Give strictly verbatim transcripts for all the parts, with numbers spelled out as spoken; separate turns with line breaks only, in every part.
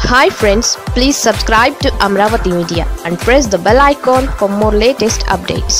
Hi friends, please subscribe to Amravati Media and press the bell icon for more latest updates.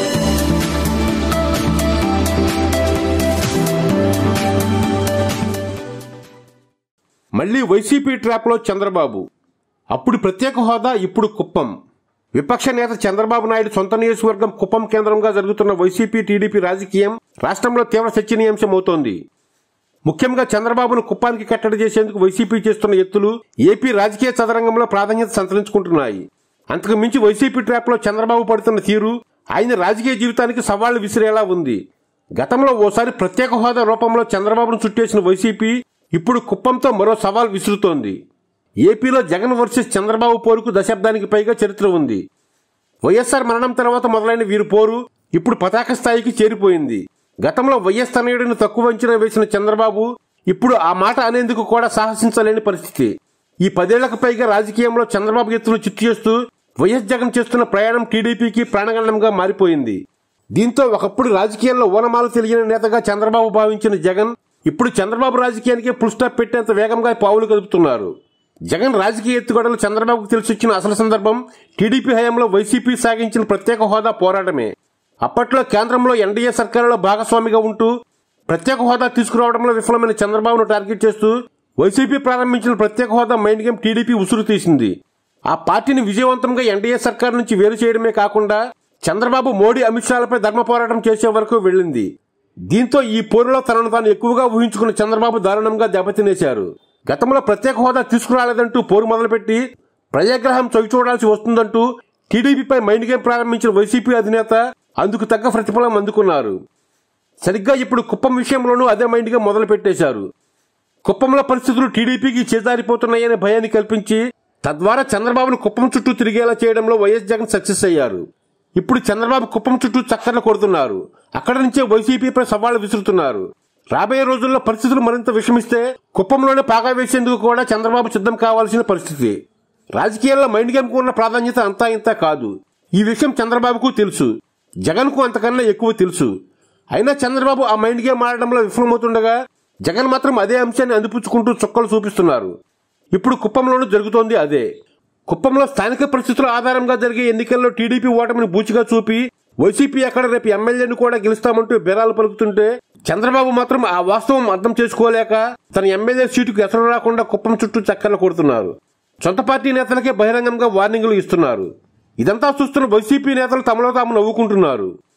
మళ్ళీ YCP ట్రాప్లో చంద్రబాబు. అప్పుడు ప్రత్యేక హోదా, ఇప్పుడు కుప్పం. విపక్ష నేత చంద్రబాబు నాయుడు సొంత నియోజకవర్గం కుప్పం కేంద్రంగా జరుగుతున్న వైసీపీ టీడీపీ రాజకీయం రాష్ట్రంలో తీవ్ర చర్చనీయాంశమవుతోంది. ముఖ్యంగా చంద్రబాబును కుప్పానికి కట్టడి చేసేందుకు వైసీపీ చేస్తున్న ఎత్తులు ఏపీ రాజకీయ చదరంగంలో ప్రాధాన్యత సంతరించుకుంటున్నాయి. అంతకు మించి వైసీపీ ట్రాప్లో చంద్రబాబు పడుతున్న తీరు ఆయన రాజకీయ జీవితానికి సవాళ్లు విసిరేలా ఉంది. గతంలో ఓసారి ప్రత్యేక హోదా రూపంలో చంద్రబాబును చుట్టేసిన వైసీపీ ఇప్పుడు కుప్పంతో మరో సవాల్ విసురుతోంది. ఏపీలో జగన్ వర్సెస్ చంద్రబాబు పోరుకు దశాబ్దానికి పైగా చరిత్ర ఉంది. వైఎస్ఆర్ మరణం తర్వాత మొదలైన వీరి పోరు ఇప్పుడు పతాక స్థాయికి చేరిపోయింది. గతంలో వైఎస్ తనయుడిని తక్కువ అంచనా వేసిన చంద్రబాబు ఇప్పుడు ఆ మాట అనేందుకు కూడా సాహసించలేని పరిస్థితి. ఈ పదేళ్లకు పైగా రాజకీయంలో చంద్రబాబు ఎత్తులు చిత్తు చేస్తూ వైఎస్ జగన్ చేస్తున్న ప్రయాణం టీడీపీకి ప్రాణగండంగా మారిపోయింది. దీంతో ఒకప్పుడు రాజకీయాల్లో ఓనమాలు తెలియని నేతగా చంద్రబాబు భావించిన జగన్ ఇప్పుడు చంద్రబాబు రాజకీయానికి ఫుల్ స్టాప్ పెట్టేంత వేగంగా పావులు కదుపుతున్నారు. జగన్ రాజకీయ ఎత్తుగడలు చంద్రబాబుకు తెలిసొచ్చిన అసలు సందర్భం టీడీపీ హయాంలో వైసీపీ సాగించిన ప్రత్యేక హోదా పోరాటమే. అప్పట్లో కేంద్రంలో ఎన్డీఏ సర్కారులో భాగస్వామిగా ఉంటూ ప్రత్యేక హోదా తీసుకురావడంలో విఫలమైన చంద్రబాబును టార్గెట్ చేస్తూ వైసీపీ ప్రారంభించిన ప్రత్యేక హోదా మైండ్ గేమ్ టీడీపీ ఉసురు తీసింది. ఆ పార్టీని విజయవంతంగా ఎన్డీఏ సర్కారు నుంచి వేరు చేయడమే కాకుండా చంద్రబాబు మోడీ అమిత్ షాలపై ధర్మ పోరాటం చేసే వరకు వెళ్లింది. దీంతో ఈ పోరులో తనను తాను ఎక్కువగా ఊహించుకున్న చంద్రబాబు దారుణంగా దెబ్బతినేశారు. గతంలో ప్రత్యేక హోదా తీసుకురాలేదంటూ పోరు మొదలుపెట్టి ప్రజాగ్రహం చవి చూడాల్సి వస్తుందంటూ టీడీపీపై మైండ్ గేమ్ ప్రారంభించిన వైసీపీ అధినేత అందుకు తగ్గ ప్రతిఫలం అందుకున్నారు. సరిగ్గా ఇప్పుడు కుప్పం విషయంలోనూ అదే మైండ్ గేమ్ మొదలు పెట్టేశారు. కుప్పంలో పరిస్థితులు టీడీపీకి చేజారిపోతున్నాయనే భయాన్ని కల్పించి తద్వారా చంద్రబాబును కుప్పం చుట్టూ తిరిగేలా చేయడంలో వైఎస్ జగన్ సక్సెస్ అయ్యారు. ఇప్పుడు చంద్రబాబు కుప్పం చుట్టూ చక్కర్లు కొడుతున్నారు. అక్కడి నుంచే వైసీపీపై సవాళ్లు విసురుతున్నారు. రాబోయే రోజుల్లో పరిస్థితులు మరింత విషమిస్తే కుప్పంలోనే పాగా వేసేందుకు కూడా చంద్రబాబు సిద్ధం కావాల్సిన పరిస్థితి. రాజకీయాల్లో మైండ్ గేమ్ కు ఉన్న ప్రాధాన్యత అంతా ఇంతా కాదు. ఈ విషయం చంద్రబాబుకు తెలుసు, జగన్ కు అంతకన్నా ఎక్కువ తెలుసు. అయినా చంద్రబాబు ఆ మైండ్ గేమ్ ఆడడంలో విఫలమవుతుండగా జగన్ మాత్రం అదే అంశాన్ని అందిపుచ్చుకుంటూ చుక్కలు చూపిస్తున్నారు. ఇప్పుడు కుప్పంలోనూ జరుగుతోంది అదే. కుప్పంలో స్థానిక పరిస్థితుల ఆధారంగా జరిగే ఎన్నికల్లో టీడీపీ ఓటమిని బూచిగా చూపి వైసీపీ అక్కడ రేపు ఎమ్మెల్యేను కూడా గెలుస్తామంటూ బేరాలు పలుకుతుంటే చంద్రబాబు మాత్రం ఆ వాస్తవం అర్థం చేసుకోలేక తన ఎమ్మెల్యే సీటుకు ఎసరు రాకుండా కుప్పం చుట్టూ చక్కర్లు కొడుతున్నారు. సొంత పార్టీ నేతలకే బహిరంగంగా వార్నింగులు ఇస్తున్నారు. ఇదంతా చూస్తున్న వైసీపీ నేతలు తమలో తాము నవ్వుకుంటున్నారు.